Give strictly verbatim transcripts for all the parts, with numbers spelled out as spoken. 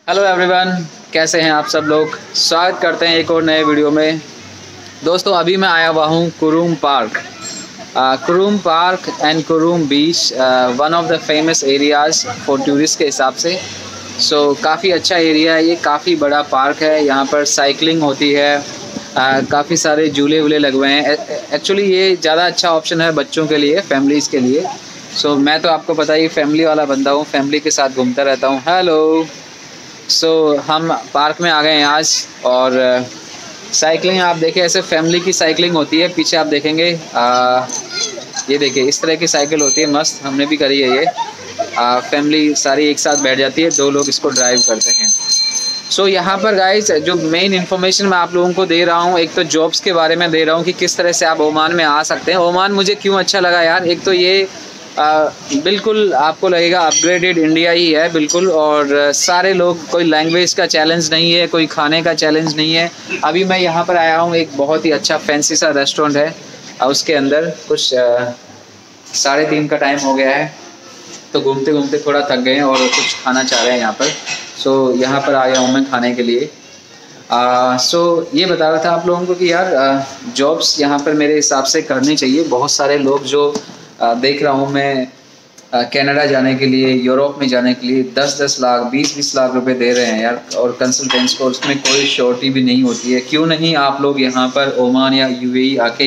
Hello everyone, कैसे हैं आप सब लोग। स्वागत करते हैं एक और नए वीडियो में। दोस्तों अभी मैं आया हुआ हूँ Qurum park. Qurum park and Qurum beach one of the famous areas for tourist के हिसाब से। सो so, काफ़ी अच्छा एरिया है ये, काफ़ी बड़ा पार्क है। यहाँ पर साइकिलिंग होती है, uh, काफ़ी सारे झूले वूले लगे हुए हैं। एक्चुअली ये ज़्यादा अच्छा ऑप्शन है बच्चों के लिए, फैमिलीज़ के लिए। सो so, मैं तो आपको पता ही फैमिली वाला बंदा हूँ, फैमिली के साथ घूमता रहता हूँ। हेलो। सो so, हम पार्क में आ गए हैं आज और साइकिलिंग आप देखें, ऐसे फैमिली की साइकिलिंग होती है। पीछे आप देखेंगे आ, ये देखिए इस तरह की साइकिल होती है, मस्त। हमने भी करी है ये। आ, फैमिली सारी एक साथ बैठ जाती है, दो लोग इसको ड्राइव करते हैं। सो so, यहाँ पर गाइस जो मेन इन्फॉर्मेशन मैं आप लोगों को दे रहा हूँ, एक तो जॉब्स के बारे में दे रहा हूँ कि किस तरह से आप ओमान में आ सकते हैं। ओमान मुझे क्यों अच्छा लगा यार, एक तो ये आ, बिल्कुल आपको लगेगा अपग्रेडेड इंडिया ही है बिल्कुल। और आ, सारे लोग, कोई लैंग्वेज का चैलेंज नहीं है, कोई खाने का चैलेंज नहीं है। अभी मैं यहाँ पर आया हूँ, एक बहुत ही अच्छा फैंसी सा रेस्टोरेंट है। आ, उसके अंदर कुछ साढ़े तीन का टाइम हो गया है, तो घूमते घूमते थोड़ा थक गए हैं और कुछ खाना चाह रहे हैं यहाँ पर। सो so, यहाँ पर आया हूँ मैं खाने के लिए। सो so, ये बता रहा था आप लोगों को कि यार जॉब्स यहाँ पर मेरे हिसाब से करनी चाहिए। बहुत सारे लोग जो आ, देख रहा हूँ मैं, कनाडा जाने के लिए, यूरोप में जाने के लिए दस दस लाख बीस बीस लाख रुपए दे रहे हैं यार, और कंसल्टेंट्स को, उसमें कोई श्योरिटी भी नहीं होती है। क्यों नहीं आप लोग यहाँ पर ओमान या यूएई आके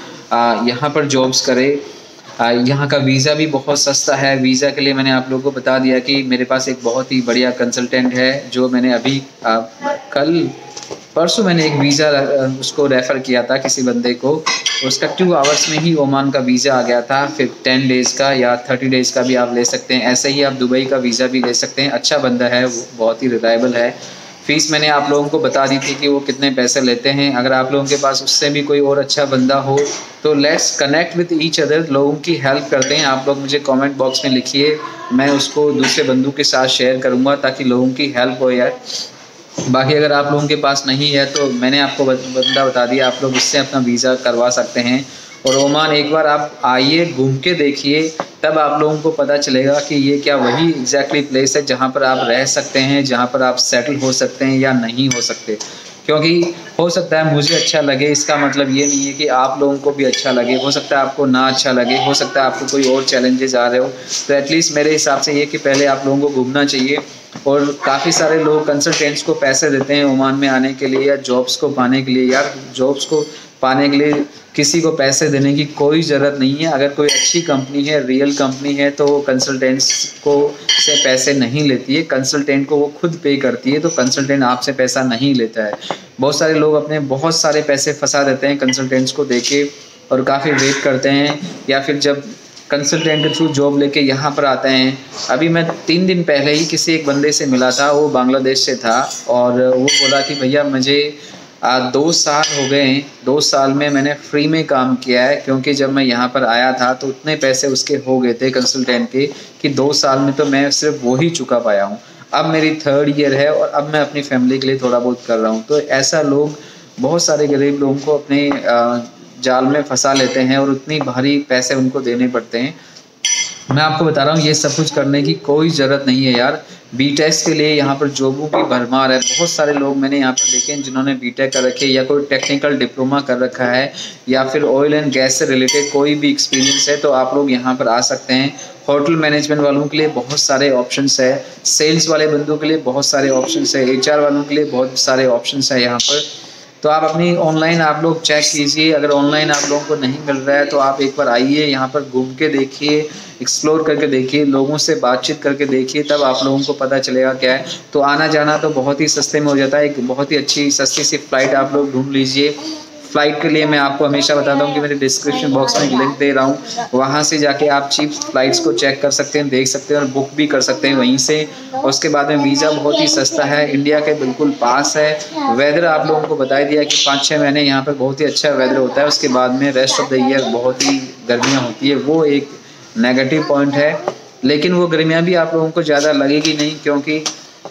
यहाँ पर जॉब्स करें। यहाँ का वीज़ा भी बहुत सस्ता है। वीज़ा के लिए मैंने आप लोगों को बता दिया कि मेरे पास एक बहुत ही बढ़िया कंसल्टेंट है, जो मैंने अभी आ, कल परसों मैंने एक वीज़ा उसको रेफ़र किया था किसी बंदे को। उसका टू आवर्स में ही ओमान का वीज़ा आ गया था। फिर टेन डेज़ का या थर्टी डेज़ का भी आप ले सकते हैं। ऐसे ही आप दुबई का वीज़ा भी ले सकते हैं। अच्छा बंदा है वो, बहुत ही रिलायबल है। फ़ीस मैंने आप लोगों को बता दी थी कि वो कितने पैसे लेते हैं। अगर आप लोगों के पास उससे भी कोई और अच्छा बंदा हो तो let's connect with each other, लोगों की हेल्प करते हैं। आप लोग मुझे कमेंट बॉक्स में लिखिए, मैं उसको दूसरे बंदों के साथ शेयर करूँगा ताकि लोगों की हेल्प हो यार। बाकी अगर आप लोगों के पास नहीं है तो मैंने आपको बंदा बता दिया, आप लोग इससे अपना वीज़ा करवा सकते हैं। और ओमान एक बार आप आइए, घूम के देखिए, तब आप लोगों को पता चलेगा कि ये क्या वही एग्जैक्टली प्लेस है जहाँ पर आप रह सकते हैं, जहाँ पर आप सेटल हो सकते हैं या नहीं हो सकते। क्योंकि हो सकता है मुझे अच्छा लगे, इसका मतलब ये नहीं है कि आप लोगों को भी अच्छा लगे। हो सकता है आपको ना अच्छा लगे, हो सकता है आपको कोई और चैलेंजेस आ रहे हो। तो एटलीस्ट मेरे हिसाब से ये कि पहले आप लोगों को घूमना चाहिए। और काफ़ी सारे लोग कंसल्टेंट्स को पैसे देते हैं ओमान में आने के लिए या जॉब्स को पाने के लिए। यार जॉब्स को पाने के लिए किसी को पैसे देने की कोई ज़रूरत नहीं है। अगर कोई अच्छी कंपनी है, रियल कंपनी है, तो वो कंसल्टेंट्स को से पैसे नहीं लेती है, कंसल्टेंट को वो खुद पे करती है। तो कंसल्टेंट आपसे पैसा नहीं लेता है। बहुत सारे लोग अपने बहुत सारे पैसे फंसा देते हैं कंसल्टेंट्स को देके और काफ़ी वेट करते हैं, या फिर जब कंसल्टेंट के थ्रू जॉब लेके यहाँ पर आते हैं। अभी मैं तीन दिन पहले ही किसी एक बंदे से मिला था, वो बांग्लादेश से था, और वो बोला कि भैया मुझे आ, दो साल हो गए हैं, दो साल में मैंने फ्री में काम किया है, क्योंकि जब मैं यहाँ पर आया था तो उतने पैसे उसके हो गए थे कंसल्टेंट के कि दो साल में तो मैं सिर्फ वो ही चुका पाया हूँ। अब मेरी थर्ड ईयर है और अब मैं अपनी फैमिली के लिए थोड़ा बहुत कर रहा हूँ। तो ऐसा लोग, बहुत सारे गरीब लोगों को अपने आ, जाल में फंसा लेते हैं और उतनी भारी पैसे उनको देने पड़ते हैं। मैं आपको बता रहा हूँ ये सब कुछ करने की कोई ज़रूरत नहीं है यार। बीटेक के लिए यहाँ पर जॉबों की भरमार है। बहुत सारे लोग मैंने यहाँ पर देखे हैं जिन्होंने बीटेक कर रखे, या कोई टेक्निकल डिप्लोमा कर रखा है, या फिर ऑयल एंड गैस से रिलेटेड कोई भी एक्सपीरियंस है, तो आप लोग यहाँ पर आ सकते हैं। होटल मैनेजमेंट वालों के लिए बहुत सारे ऑप्शंस है, सेल्स वाले बंदों के लिए बहुत सारे ऑप्शंस है, एचआर वालों के लिए बहुत सारे ऑप्शंस है यहाँ पर। तो आप अपनी ऑनलाइन आप लोग चेक कीजिए। अगर ऑनलाइन आप लोगों को नहीं मिल रहा है तो आप एक बार आइए, यहाँ पर घूम के देखिए, एक्सप्लोर करके देखिए, लोगों से बातचीत करके देखिए, तब आप लोगों को पता चलेगा क्या है। तो आना जाना तो बहुत ही सस्ते में हो जाता है। एक बहुत ही अच्छी सस्ती सी फ्लाइट आप लोग ढूंढ लीजिए। फ़्लाइट के लिए मैं आपको हमेशा बताता हूँ कि मेरे डिस्क्रिप्शन बॉक्स में एक लिंक दे रहा हूँ, वहाँ से जाके आप चीप फ़्लाइट्स को चेक कर सकते हैं, देख सकते हैं और बुक भी कर सकते हैं वहीं से। उसके बाद में वीज़ा बहुत ही सस्ता है, इंडिया के बिल्कुल पास है। वेदर आप लोगों को बता दिया कि पाँच छः महीने यहाँ पर बहुत ही अच्छा वेदर होता है। उसके बाद में रेस्ट ऑफ द ईयर बहुत ही गर्मियाँ होती है, वो एक नेगेटिव पॉइंट है। लेकिन वो गर्मियाँ भी आप लोगों को ज़्यादा लगेगी नहीं, क्योंकि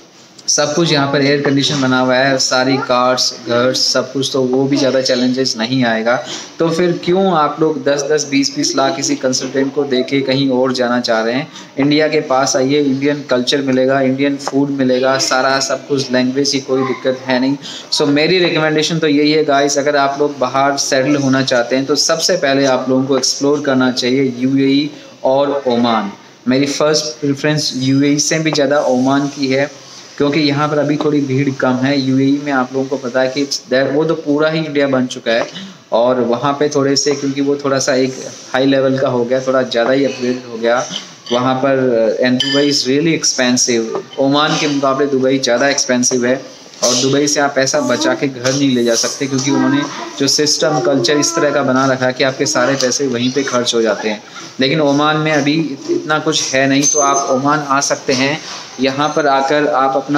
सब कुछ यहाँ पर एयर कंडीशन बना हुआ है, सारी कार्स घर सब कुछ, तो वो भी ज़्यादा चैलेंजेस नहीं आएगा। तो फिर क्यों आप लोग दस दस बीस बीस लाख किसी कंसल्टेंट को देके कहीं और जाना चाह रहे हैं। इंडिया के पास आइए, इंडियन कल्चर मिलेगा, इंडियन फूड मिलेगा, सारा सब कुछ, लैंग्वेज की कोई दिक्कत है नहीं। सो मेरी रिकमेंडेशन तो यही है गाइस, अगर आप लोग बाहर सेटल होना चाहते हैं तो सबसे पहले आप लोगों को एक्सप्लोर करना चाहिए यूएई और ओमान। मेरी फर्स्ट प्रेफरेंस यूएई से भी ज़्यादा ओमान की है, क्योंकि यहाँ पर अभी थोड़ी भीड़ कम है। यूएई में आप लोगों को पता है कि वो तो पूरा ही इंडिया बन चुका है, और वहाँ पे थोड़े से, क्योंकि वो थोड़ा सा एक हाई लेवल का हो गया, थोड़ा ज़्यादा ही अपग्रेड हो गया वहाँ पर। And Dubai is really expensive, Oman के मुकाबले दुबई ज़्यादा एक्सपेंसिव है, और दुबई से आप पैसा बचा के घर नहीं ले जा सकते, क्योंकि उन्होंने जो सिस्टम कल्चर इस तरह का बना रखा है कि आपके सारे पैसे वहीं पे खर्च हो जाते हैं। लेकिन ओमान में अभी इतना कुछ है नहीं, तो आप ओमान आ सकते हैं। यहाँ पर आकर आप अपना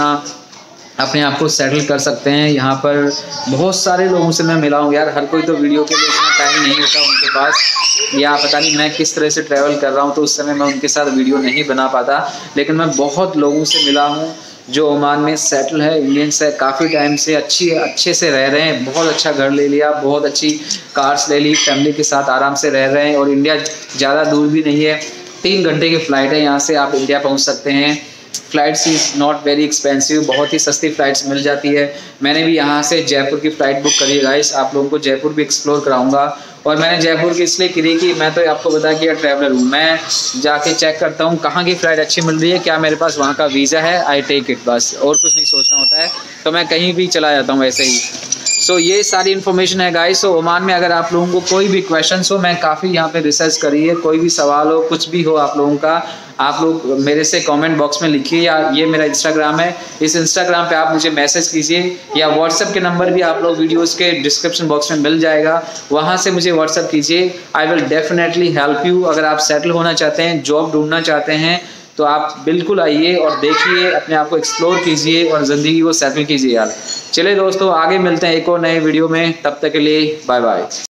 अपने आप को सेटल कर सकते हैं। यहाँ पर बहुत सारे लोगों से मैं मिला हूँ यार, हर कोई तो वीडियो के लिए इतना टाइम नहीं होता उनके पास, या पता नहीं मैं किस तरह से ट्रैवल कर रहा हूँ तो उस समय मैं उनके साथ वीडियो नहीं बना पाता। लेकिन मैं बहुत लोगों से मिला हूँ जो ओमान में सेटल है, इंडियंस है, काफ़ी टाइम से अच्छी अच्छे से रह रहे हैं, बहुत अच्छा घर ले लिया, बहुत अच्छी कार्स ले ली, फैमिली के साथ आराम से रह रहे हैं। और इंडिया ज़्यादा दूर भी नहीं है, तीन घंटे की फ़्लाइट है, यहाँ से आप इंडिया पहुँच सकते हैं। Flights is not very expensive, बहुत ही सस्ती फ़्लाइट्स मिल जाती है। मैंने भी यहाँ से जयपुर की फ़्लाइट बुक करी है गाइस, आप लोगों को जयपुर भी एक्सप्लोर कराऊंगा। और मैंने जयपुर की इसलिए करी कि मैं तो आपको बता कि ट्रैवलर हूँ, मैं जाके चेक करता हूँ कहाँ की फ़्लाइट अच्छी मिल रही है, क्या मेरे पास वहाँ का वीज़ा है, आई टेक इट, बस और कुछ नहीं सोचना होता है, तो मैं कहीं भी चला जाता हूँ ऐसे ही। सो so, ये सारी इन्फॉर्मेशन है गाइस। सो ओमान में अगर आप लोगों को कोई भी क्वेश्चन हो, मैं काफ़ी यहाँ पे रिसर्च करी है, कोई भी सवाल हो, कुछ भी हो आप लोगों का, आप लोग मेरे से कमेंट बॉक्स में लिखिए, या ये मेरा इंस्टाग्राम है, इस इंस्टाग्राम पे आप मुझे मैसेज कीजिए, या व्हाट्सएप के नंबर भी आप लोग वीडियोस के डिस्क्रिप्शन बॉक्स में मिल जाएगा, वहाँ से मुझे व्हाट्सएप कीजिए। I will definitely help you. अगर आप सेटल होना चाहते हैं, जॉब ढूंढना चाहते हैं, तो आप बिल्कुल आइए और देखिए, अपने आप को एक्सप्लोर कीजिए और ज़िंदगी को सेटल कीजिए यार। चलिए दोस्तों, आगे मिलते हैं एक और नए वीडियो में, तब तक के लिए बाय बाय।